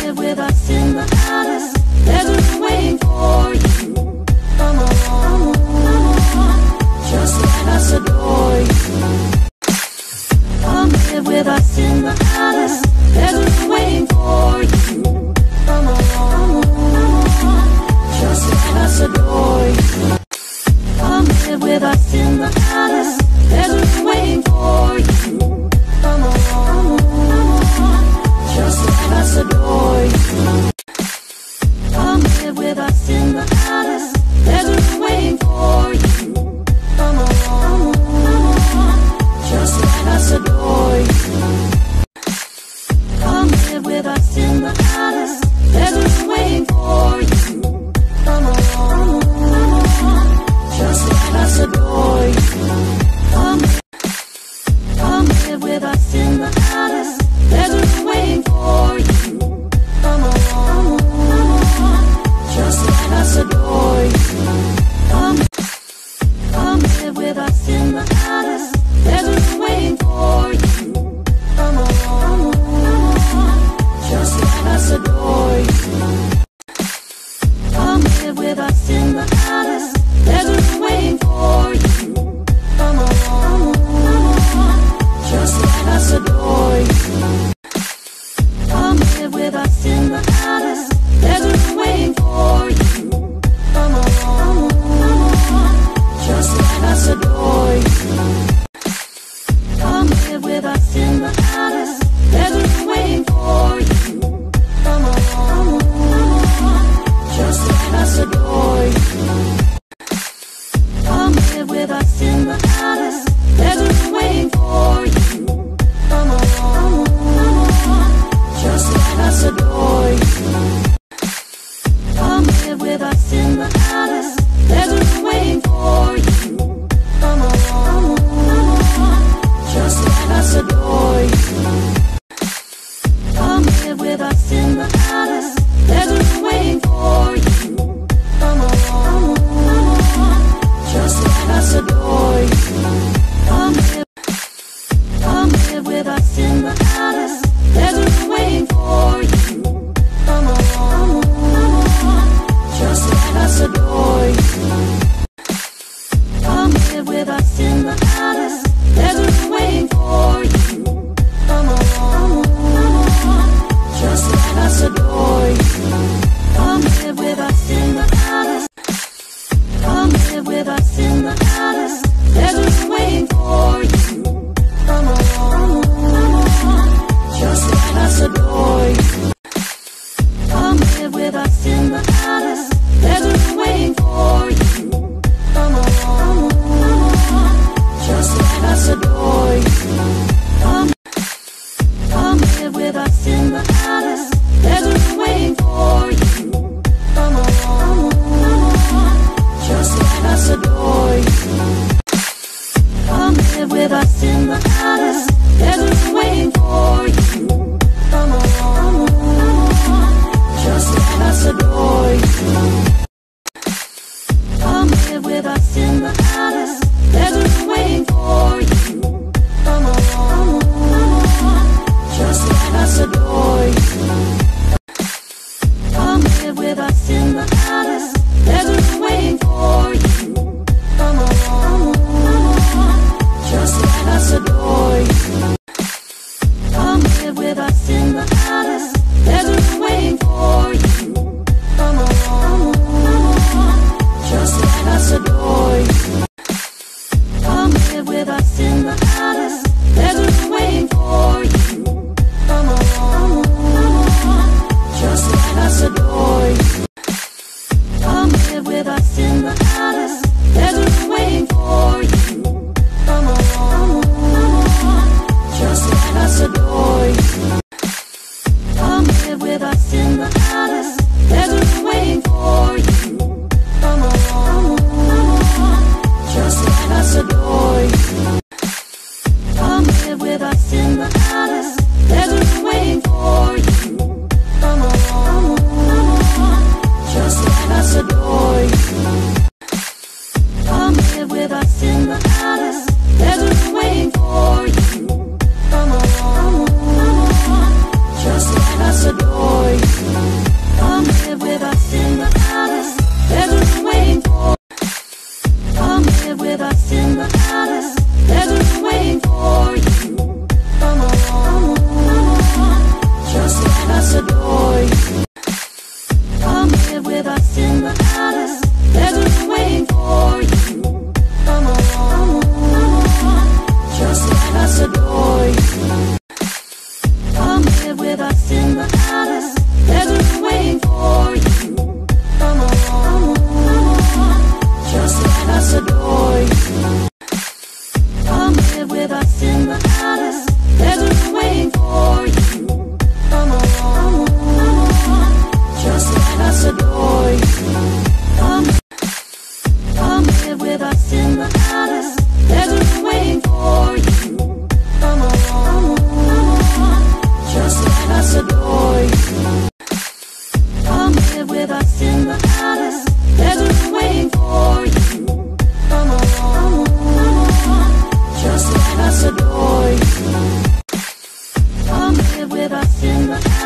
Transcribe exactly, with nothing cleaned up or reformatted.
live with us in the palace. There's a room waiting for you. Come on, just let us adore you. Come live with us in the palace. There's a room waiting for you. Come on, just let us adore you. Come live with us in the palace. There's a room waiting for you. Come on, just let us adore you. Come live with us in the palace. There's a room waiting for you. Come on, just let us adore you. Come live with us in the palace. There's a room waiting for you. Come on, just let us adore you. Come, come live with us in the palace. There's a room waiting for you. Come on, just let us adore you. Come, come live with us in the palace. There's a room waiting for you. Come on, just let us adore you. Come live with us in the palace. There's a room waiting for you. Come on, just let us adore you. Come live with us in the palace. There's a room waiting for you. Come on, just let us adore you. Come live with us in the palace. There's a room waiting for you. Come on, just let us adore you. Come live with us in the palace. There's a room waiting for you. Come on, just let us adore you. Come live with us in the palace. There's a room waiting for you. Come on, just let us adore you. Come live with us in the palace. There's a room waiting for you. Come on, just let us adore you. Come live, come live with us in the palace. There's a room waiting for you. Come on, just let us adore you. Come live with us in the palace. There's a room waiting for you. Come on, just let us adore you. Come live with us in the palace. Come live with us in the palace. There's a room waiting for you. Come on, just let us adore you. Come live with us in the palace. There's a room waiting for you. Come on, just let us adore you. Come, come live with us in the palace. There's a room waiting for you. Come on, just let us adore you. Come live with us in the palace. There's a room waiting for you. Come on, just let us adore you. Come live with us in the palace. There's a room waiting for you. Come on, just let us adore you. Come live with us in the palace. There's a room waiting for you. Come on, just let us adore you. Come live with us in the palace. There's a room waiting for you. Come on, just let us adore you. Come live with us in the palace. There's a room waiting for you. Come on, just let us adore you. Come live with us in the palace. There's a room waiting for you. Come on, come on, just let us adore you. Come live with us in the palace. There's a room waiting for you. Come on, come on, just let us adore you. Come, come live with us in the palace. There's a room waiting for you. Come on, come on, just let us adore you. Come live with us in the palace. There's a room waiting for you. Come on, come on, just let us adore you. Come live with us in the palace.